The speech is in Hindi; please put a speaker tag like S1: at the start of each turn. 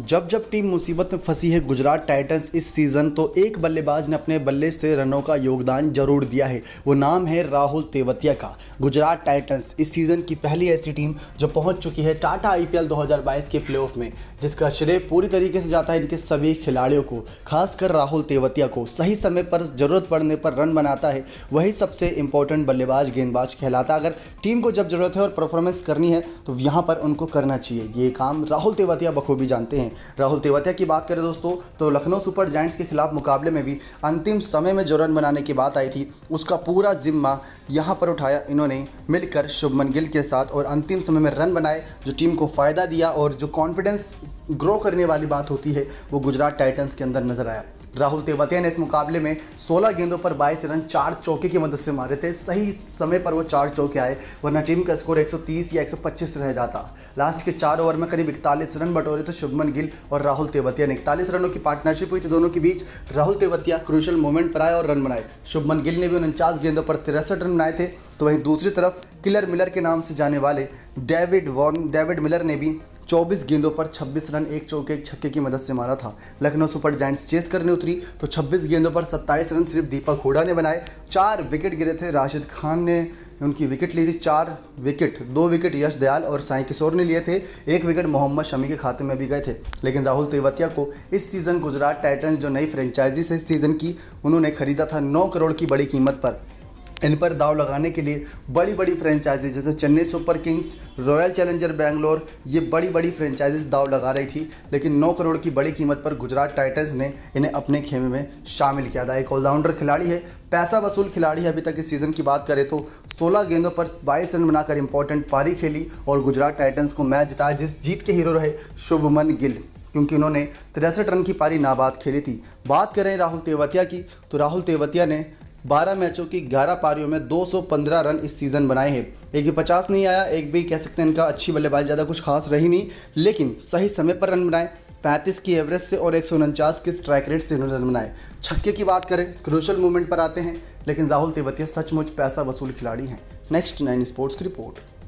S1: जब जब टीम मुसीबत में फंसी है गुजरात टाइटंस इस सीज़न, तो एक बल्लेबाज ने अपने बल्ले से रनों का योगदान जरूर दिया है। वो नाम है राहुल तेवतिया का। गुजरात टाइटंस इस सीज़न की पहली ऐसी टीम जो पहुंच चुकी है टाटा आईपीएल 2022 के प्लेऑफ में, जिसका श्रेय पूरी तरीके से जाता है इनके सभी खिलाड़ियों को, खासकर राहुल तेवतिया को। सही समय पर ज़रूरत पड़ने पर रन बनाता है, वही सबसे इंपॉर्टेंट बल्लेबाज गेंदबाज कहलाता है। अगर टीम को जब ज़रूरत है और परफॉर्मेंस करनी है तो यहाँ पर उनको करना चाहिए। ये काम राहुल तेवतिया बखूबी जानते हैं। राहुल तेवतिया की बात करें दोस्तों, तो लखनऊ सुपर जायंट्स के खिलाफ मुकाबले में भी अंतिम समय में जो रन बनाने की बात आई थी, उसका पूरा जिम्मा यहाँ पर उठाया इन्होंने मिलकर शुभमन गिल के साथ, और अंतिम समय में रन बनाए जो टीम को फ़ायदा दिया। और जो कॉन्फिडेंस ग्रो करने वाली बात होती है वो गुजरात टाइटंस के अंदर नजर आया। राहुल तेवतिया ने इस मुकाबले में 16 गेंदों पर 22 रन 4 चौके की मदद से मारे थे। सही समय पर वो 4 चौके आए, वरना टीम का स्कोर 130 या 125 रह जाता। लास्ट के 4 ओवर में करीब 41 रन बटोरे थे शुभमन गिल और राहुल तेवतिया ने। 41 रनों की पार्टनरशिप हुई थी दोनों के बीच। राहुल तेवतिया क्रूशल मोमेंट पर आए और रन बनाए। शुभमन गिल ने भी 49 गेंदों पर 63 रन बनाए थे। तो वहीं दूसरी तरफ किलर मिलर के नाम से जाने वाले डेविड मिलर ने भी 24 गेंदों पर 26 रन 1 चौके 1 छक्के की मदद से मारा था। लखनऊ सुपर जायंट्स चेस करने उतरी तो 26 गेंदों पर 27 रन सिर्फ दीपक हुडा ने बनाए। 4 विकेट गिरे थे, राशिद खान ने उनकी विकेट ली थी। 4 विकेट, 2 विकेट यश दयाल और साई किशोर ने लिए थे। 1 विकेट मोहम्मद शमी के खाते में भी गए थे। लेकिन राहुल तेवतिया को इस सीज़न गुजरात टाइटंस जो नई फ्रेंचाइजी है इस सीज़न की, उन्होंने खरीदा था 9 करोड़ की बड़ी कीमत पर। इन पर दाव लगाने के लिए बड़ी बड़ी फ्रेंचाइजीज जैसे Chennai Super Kings, Royal Challenger Bangalore, ये बड़ी बड़ी फ्रेंचाइजीज दाव लगा रही थी। लेकिन 9 करोड़ की बड़ी कीमत पर गुजरात टाइटंस ने इन्हें अपने खेमे में शामिल किया था। एक ऑलराउंडर खिलाड़ी है, पैसा वसूल खिलाड़ी है। अभी तक इस सीज़न की बात करें तो 16 गेंदों पर 22 रन बनाकर इंपॉर्टेंट पारी खेली और गुजरात टाइटंस को मैच जिताया, जिस जीत के हीरो रहे शुभमन गिल, क्योंकि उन्होंने 63 रन की पारी नाबाद खेली थी। बात करें राहुल तेवतिया की, तो राहुल तेवतिया ने 12 मैचों की 11 पारियों में 215 रन इस सीज़न बनाए हैं। एक भी 50 नहीं आया, एक भी कह सकते हैं इनका अच्छी बल्लेबाजी ज़्यादा कुछ खास रही नहीं, लेकिन सही समय पर रन बनाए। 35 की एवरेज से और 149 की स्ट्राइक रेट से इन्होंने रन बनाए। छक्के की बात करें, क्रूशल मूवमेंट पर आते हैं, लेकिन राहुल तेवतिया सचमुच पैसा वसूल खिलाड़ी हैं। नेक्स्ट 9 स्पोर्ट्स की रिपोर्ट।